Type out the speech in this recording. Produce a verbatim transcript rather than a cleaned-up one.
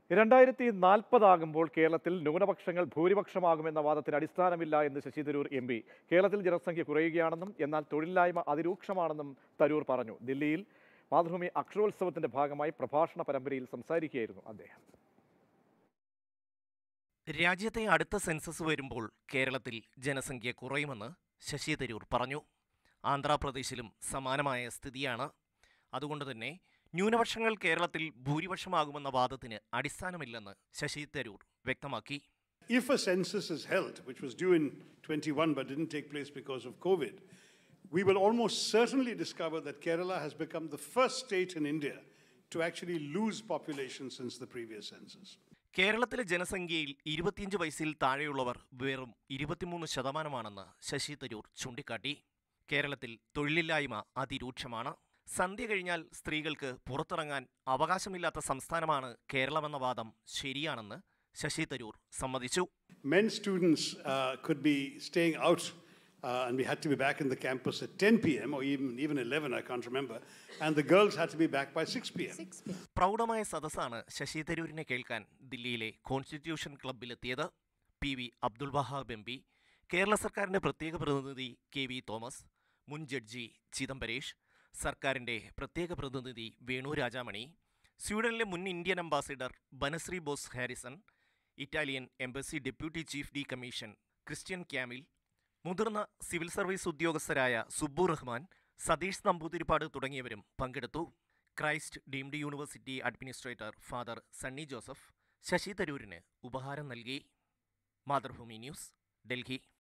രണ്ടായിരത്തി നാൽപ്പതാകുമ്പോൾ കേരളത്തിൽ ന്യൂനപക്ഷങ്ങൾ ഭൂരിപക്ഷമാകുമെന്ന വാദത്തിന് അടിസ്ഥാനമില്ല എന്ന് ശശിതരൂർ എം പി. കേരളത്തിൽ ജനസംഖ്യ കുറയുകയാണെന്നും എന്നാൽ തൊഴിലില്ലായ്മ അതിരൂക്ഷമാണെന്നും തരൂർ പറഞ്ഞു. ദില്ലിയിൽ മാതൃഭൂമി അക്ഷരോത്സവത്തിന്റെ ഭാഗമായി പ്രഭാഷണ പരമ്പരയിൽ സംസാരിക്കുകയായിരുന്നു അദ്ദേഹം. രാജ്യത്തെ അടുത്ത സെൻസസ് വരുമ്പോൾ കേരളത്തിൽ ജനസംഖ്യ കുറയുമെന്ന് ശശി തരൂർ പറഞ്ഞു. ആന്ധ്രാപ്രദേശിലും സമാനമായ സ്ഥിതിയാണ്. അതുകൊണ്ട് തന്നെ ന്യൂനപക്ഷങ്ങൾ കേരളത്തിൽ ഭൂരിപക്ഷമാകുമെന്ന വാദത്തിന് അടിസ്ഥാനമില്ലെന്ന് ശശി തരൂർ വ്യക്തമാക്കി. If a census is held, which was due in twenty-one but didn't take place because of COVID, we will almost certainly discover that Kerala has become the first state in India to actually lose population since the previous census. കേരളത്തിലെ ജനസംഖ്യയിൽ ഇരുപത്തിയഞ്ച് വയസ്സിൽ താഴെയുള്ളവർ വെറും ഇരുപത്തിമൂന്ന് ശതമാനമാണെന്ന് ശശി തരൂർ ചൂണ്ടിക്കാട്ടി. കേരളത്തിൽ തൊഴിലില്ലായ്മ അതിരൂക്ഷമാണ്. സന്ധ്യ കഴിഞ്ഞാൽ സ്ത്രീകൾക്ക് പുറത്തിറങ്ങാൻ അവകാശമില്ലാത്ത സംസ്ഥാനമാണ് കേരളമെന്ന വാദം ശരിയാണെന്ന് ശശി തരൂർ സമ്മതിച്ചു. Men students uh, could be staying out uh, and we had to be back in the campus at ten p m or even even eleven, I can't remember, and the girls had to be back by six p m പ്രൗഢമായ സദസ്സാണ് ശശി തരൂരിനെ കേൾക്കാൻ ദില്ലിയിലെ constitution ക്ലബ്ബിലെത്തിയത്. P V Abdul Wahab M P, Kerala സർക്കാരിന്റെ പ്രത്യേക പ്രതിനിധി K V Thomas, മുൻ ജഡ്ജി ചിദംബരേഷ്, സർക്കാരിൻ്റെ പ്രത്യേക പ്രതിനിധി വേണു രാജാമണി, സ്വീഡനിലെ മുൻ Indian ambassador Banashree Bose Harrison, Italian embassy deputy chief de commission Christian Camille, മുതിർന്ന സിവിൽ സർവീസ് ഉദ്യോഗസ്ഥരായ സുബ്ബു റഹ്മാൻ, സതീഷ് നമ്പൂതിരിപ്പാട് തുടങ്ങിയവരും പങ്കെടുത്തു. Christ deemed university administrator father Sunny Joseph Shashi തരൂരിന് ഉപഹാരം നൽകി. മാതൃഭൂമി ന്യൂസ്, ഡൽഹി.